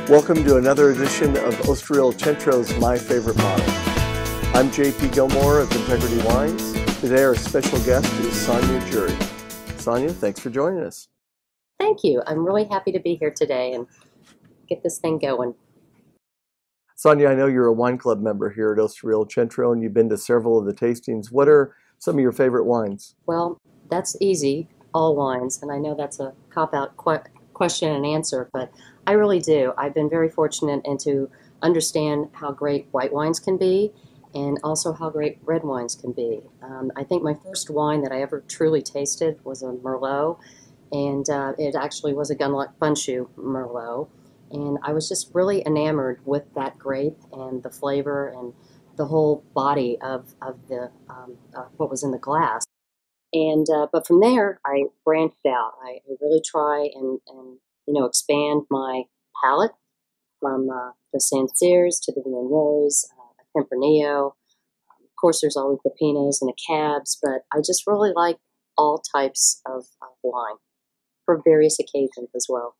Welcome to another edition of Osteria Il Centro's My Favorite Bottle. I'm JP Gilmore of Integrity Wines. Today our special guest is Sonya Jury. Sonya, thanks for joining us. Thank you. I'm really happy to be here today and get this thing going. Sonya, I know you're a wine club member here at Osteria Il Centro and you've been to several of the tastings. What are some of your favorite wines? Well, that's easy, all wines, and I know that's a cop-out question and answer, but I really do. I've been very fortunate and to understand how great white wines can be and also how great red wines can be. I think my first wine that I ever truly tasted was a Merlot, and it actually was a Gunlock Bundschuh Merlot. And I was just really enamored with that grape and the flavor and the whole body of the what was in the glass. And but from there, I branched out. I really try and expand my palate from the Sancerres to the Viogniers, Tempranillo. Of course, there's always the Pinots and the Cabs, but I just really like all types of wine for various occasions as well.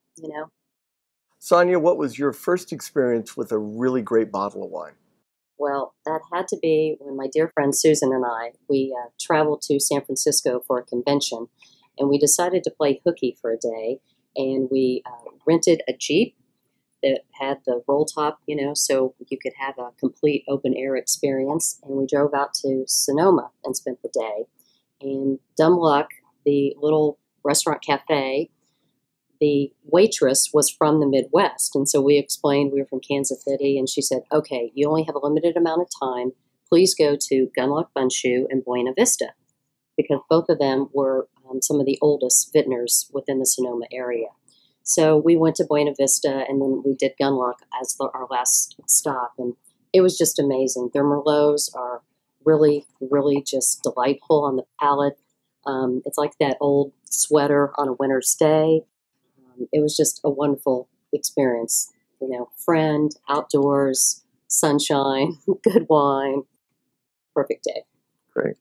Sonya, what was your first experience with a really great bottle of wine? Well, that had to be when my dear friend Susan and we traveled to San Francisco for a convention, and we decided to play hooky for a day, and we rented a Jeep that had the roll top, so you could have a complete open air experience, and we drove out to Sonoma and spent the day. And dumb luck, the little restaurant cafe, the waitress was from the Midwest, and so we explained we were from Kansas City, and she said, okay, you only have a limited amount of time. Please go to Gunlock Bundschuh and Buena Vista, because both of them were some of the oldest vintners within the Sonoma area. So we went to Buena Vista, and then we did Gunlock as our last stop, and it was just amazing. Their Merlots are really, really just delightful on the palate. It's like that old sweater on a winter's day. It was just a wonderful experience, friend, outdoors, sunshine, good wine, perfect day. Great.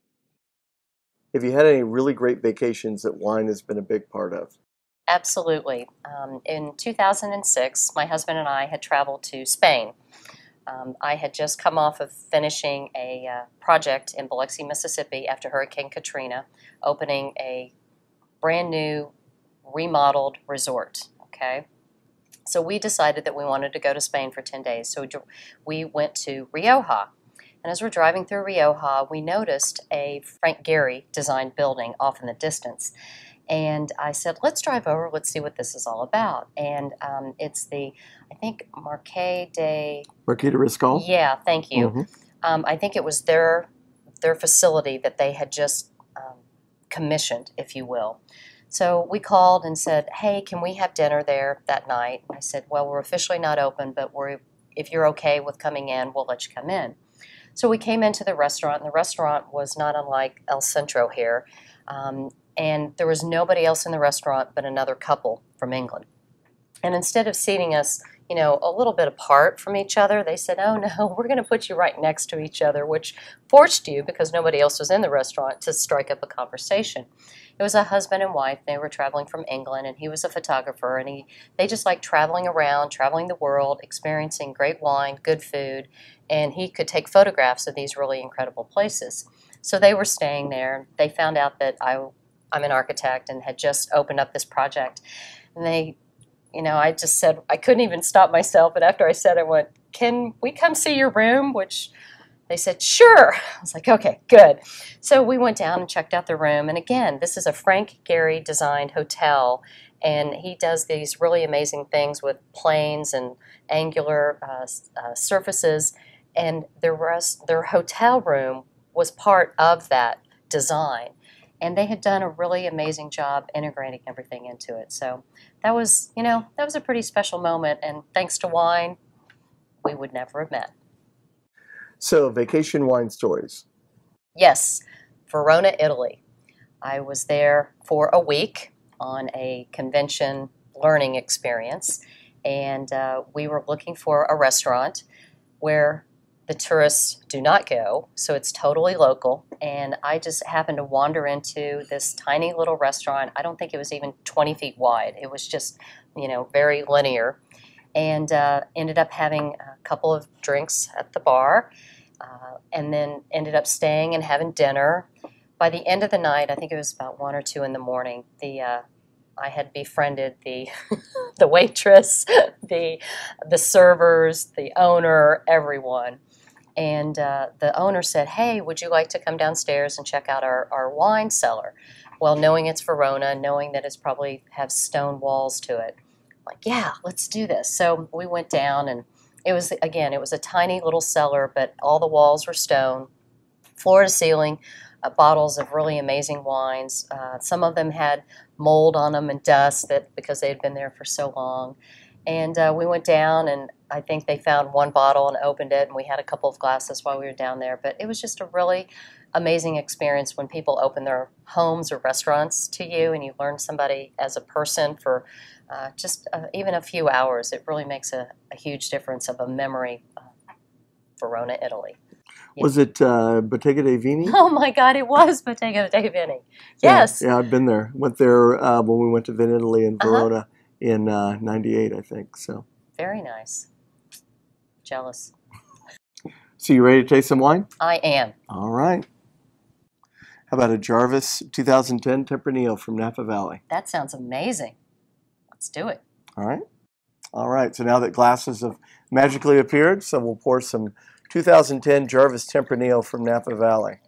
Have you had any really great vacations that wine has been a big part of? Absolutely. In 2006, my husband and I had traveled to Spain. I had just come off of finishing a project in Biloxi, Mississippi after Hurricane Katrina, opening a brand new remodeled resort, okay? So we decided that we wanted to go to Spain for 10 days. So we went to Rioja. And as we're driving through Rioja, we noticed a Frank Gehry designed building off in the distance. And I said, let's drive over, let's see what this is all about. And it's the, I think, Marquis de Riscal? Yeah, thank you. Mm-hmm. I think it was their facility that they had just commissioned, if you will. So we called and said, hey, can we have dinner there that night? I said, well, we're officially not open, but if you're okay with coming in, we'll let you come in. So we came into the restaurant, and the restaurant was not unlike El Centro here. And there was nobody else in the restaurant but another couple from England. And instead of seating us, a little bit apart from each other, they said, oh no, we're going to put you right next to each other, which forced you, because nobody else was in the restaurant, to strike up a conversation. It was a husband and wife. They were traveling from England, and he was a photographer, and they just liked traveling around, traveling the world, experiencing great wine, good food, and he could take photographs of these really incredible places. So they were staying there. They found out that I'm an architect and had just opened up this project, and I just said, I couldn't even stop myself, but after I said, I went, can we come see your room? Which they said, sure. I was like, okay, good. So we went down and checked out the room. And again, this is a Frank Gehry designed hotel, and he does these really amazing things with planes and angular surfaces. And their hotel room was part of that design. And they had done a really amazing job integrating everything into it. So that was a pretty special moment. And thanks to wine, we would never have met. So, vacation wine stories. Yes, Verona, Italy. I was there for a week on a convention learning experience. And we were looking for a restaurant where the tourists do not go, so it's totally local. And I just happened to wander into this tiny little restaurant. I don't think it was even 20 feet wide. It was just, very linear. and ended up having a couple of drinks at the bar, and then ended up staying and having dinner. By the end of the night, I think it was about 1 or 2 in the morning, I had befriended the the waitress, the servers, the owner, everyone. And the owner said, "Hey, would you like to come downstairs and check out our wine cellar?" Well, knowing it's Verona, knowing that it's probably have stone walls to it, like, yeah, let's do this. So we went down, and it was a tiny little cellar, but all the walls were stone, floor to ceiling, bottles of really amazing wines. Some of them had mold on them and dust because they had been there for so long. And we went down, and I think they found one bottle and opened it, and we had a couple of glasses while we were down there. But it was just a really amazing experience when people open their homes or restaurants to you, and you learn somebody as a person for just even a few hours. It really makes a huge difference of a memory. Verona, Italy. Yeah. Was it Bottega dei Vini? Oh my God, it was Bottega dei Vini. Yes. Yeah, I've been there. Went there when we went to Vin Italy in Verona in '98, I think. So very nice. Jealous. So you ready to taste some wine? I am. All right. How about a Jarvis 2010 Tempranillo from Napa Valley? That sounds amazing. Let's do it. All right. All right. So now that glasses have magically appeared, so we'll pour some 2010 Jarvis Tempranillo from Napa Valley.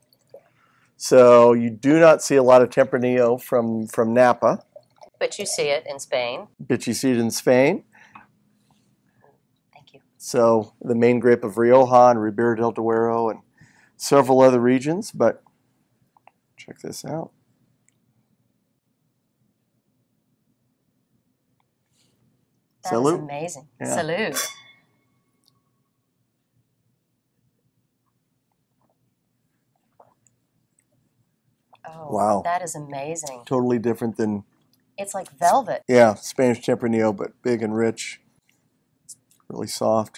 So you do not see a lot of Tempranillo from Napa. But you see it in Spain. But you see it in Spain. Thank you. So the main grape of Rioja and Ribera del Duero and several other regions, but check this out. That is amazing. Yeah. Salud. Oh, wow. That is amazing. Totally different than... It's like velvet. Yeah, Spanish Tempranillo, but big and rich. Really soft.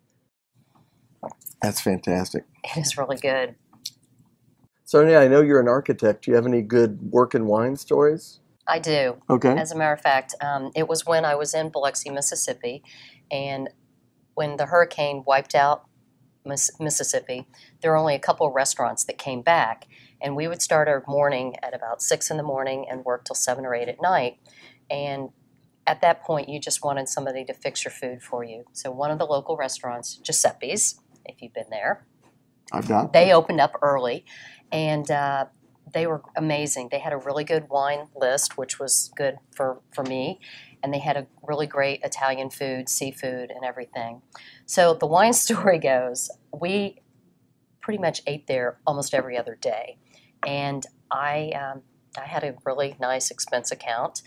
That's fantastic. It is really good. Sonya, I know you're an architect. Do you have any good work and wine stories? I do. Okay. As a matter of fact, it was when I was in Biloxi, Mississippi, and when the hurricane wiped out Mississippi, there were only a couple of restaurants that came back, and we would start our morning at about 6 in the morning and work till 7 or 8 at night. And at that point, you just wanted somebody to fix your food for you. So one of the local restaurants, Giuseppe's, if you've been there, I've not. They opened up early, and they were amazing. They had a really good wine list, which was good for me, and they had a really great Italian food, seafood, and everything. So the wine story goes, we pretty much ate there almost every other day, and I had a really nice expense account,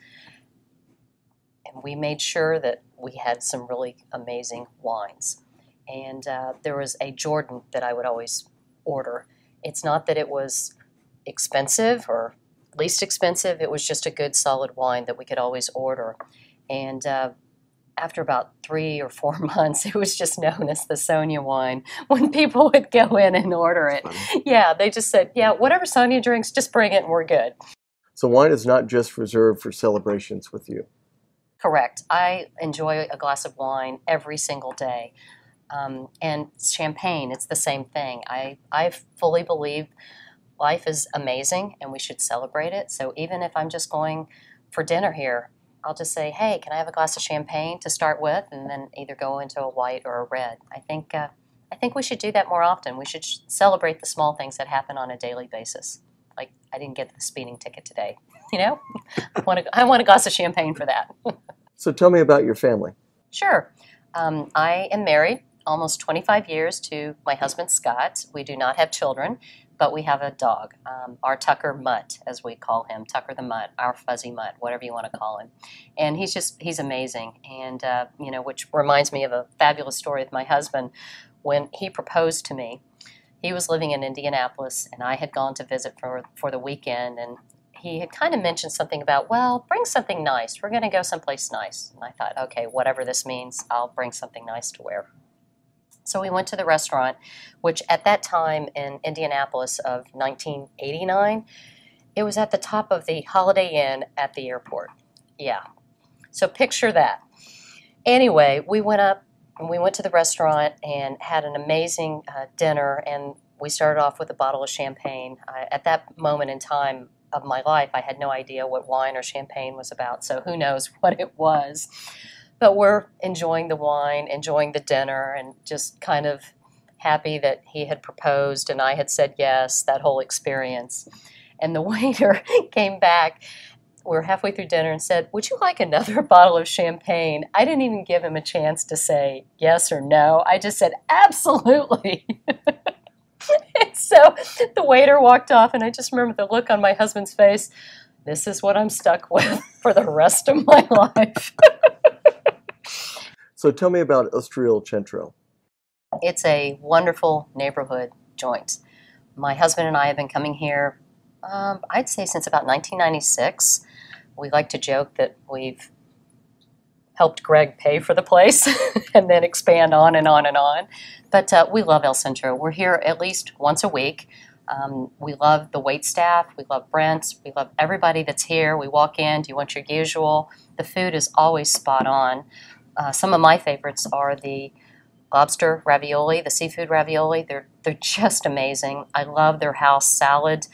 and we made sure that we had some really amazing wines. And there was a Jordan that I would always order. It's not that it was expensive or least expensive. It was just a good, solid wine that we could always order. And after about 3 or 4 months, it was just known as the Sonya wine when people would go in and order it. Yeah, they just said, yeah, whatever Sonya drinks, just bring it and we're good. So wine is not just reserved for celebrations with you. Correct. I enjoy a glass of wine every single day. And champagne, it's the same thing. I fully believe life is amazing and we should celebrate it. So even if I'm just going for dinner here, I'll just say, hey, can I have a glass of champagne to start with, and then either go into a white or a red. I think we should do that more often. We should celebrate the small things that happen on a daily basis. Like, I didn't get the speeding ticket today. You know, I want a glass of champagne for that. So tell me about your family. Sure. I am married almost 25 years to my husband, Scott. We do not have children, but we have a dog, our Tucker Mutt, as we call him, Tucker the Mutt, our fuzzy mutt, whatever you want to call him. And he's amazing. And, which reminds me of a fabulous story with my husband. When he proposed to me, he was living in Indianapolis, and I had gone to visit for the weekend, and he had kind of mentioned something about, well, bring something nice. We're going to go someplace nice. And I thought, okay, whatever this means, I'll bring something nice to wear. So we went to the restaurant, which at that time in Indianapolis of 1989, it was at the top of the Holiday Inn at the airport. Yeah. So picture that. Anyway, we went up and we went to the restaurant and had an amazing dinner, and we started off with a bottle of champagne. At that moment in time of my life, I had no idea what wine or champagne was about, so who knows what it was. But we're enjoying the wine, enjoying the dinner, and just kind of happy that he had proposed and I had said yes, that whole experience. And the waiter came back. We were halfway through dinner and said, "Would you like another bottle of champagne?" I didn't even give him a chance to say yes or no. I just said, "Absolutely." And so the waiter walked off, and I just remember the look on my husband's face. This is what I'm stuck with for the rest of my life. So tell me about Osteria Il Centro. It's a wonderful neighborhood joint. My husband and I have been coming here, I'd say since about 1996. We like to joke that we've helped Greg pay for the place and then expand on and on and on. But we love El Centro. We're here at least once a week. We love the wait staff. We love Brent. We love everybody that's here. We walk in, do you want your usual? The food is always spot on. Some of my favorites are the lobster ravioli, the seafood ravioli. They're just amazing. I love their house salad.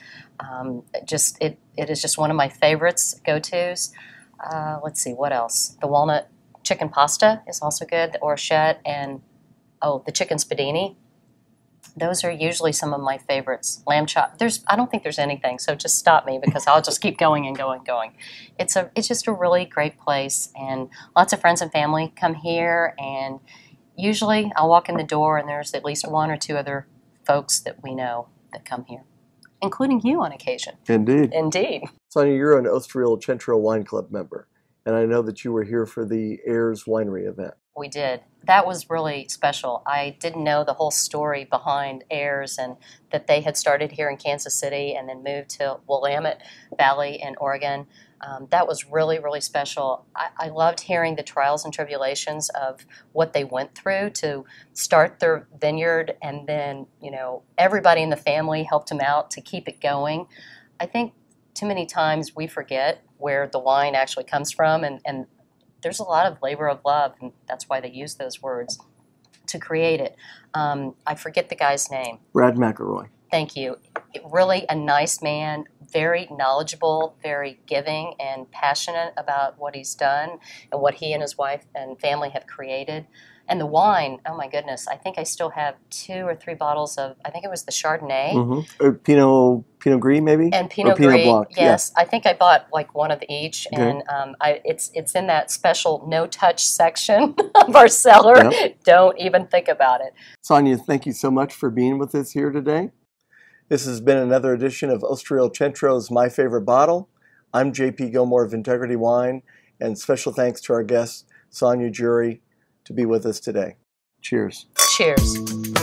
It is just one of my favorites, go-tos. Let's see, what else? The walnut chicken pasta is also good, the orchette, and the chicken spadini. Those are usually some of my favorites. Lamb chop. I don't think there's anything, so just stop me because I'll just keep going and going and going. It's just a really great place, and lots of friends and family come here, and usually I'll walk in the door and there's at least one or two other folks that we know that come here, including you on occasion. Indeed. Indeed. Sonya, you're an Osteria Il Centro Wine Club member, and I know that you were here for the Ayers Winery event. We did. That was really special. I didn't know the whole story behind Ayers and that they had started here in Kansas City and then moved to Willamette Valley in Oregon. That was really, really special. I loved hearing the trials and tribulations of what they went through to start their vineyard, and then, everybody in the family helped them out to keep it going. I think too many times we forget where the wine actually comes from, and there's a lot of labor of love, and that's why they use those words to create it. I forget the guy's name. Brad McElroy. Thank you. Really a nice man, very knowledgeable, very giving, and passionate about what he's done and what he and his wife and family have created. And the wine, oh my goodness, I think I still have 2 or 3 bottles of, I think it was the Chardonnay. Mm-hmm. Or Pinot Gris, maybe? And Pinot Gris, Blanc, yes. Yeah. I think I bought like one of each, Okay. and it's in that special no-touch section of our cellar. Yep. Don't even think about it. Sonya, thank you so much for being with us here today. This has been another edition of Osteria Il Centro's My Favorite Bottle. I'm JP Gilmore of Integrity Wine, and special thanks to our guest, Sonya Jury, to be with us today. Cheers. Cheers.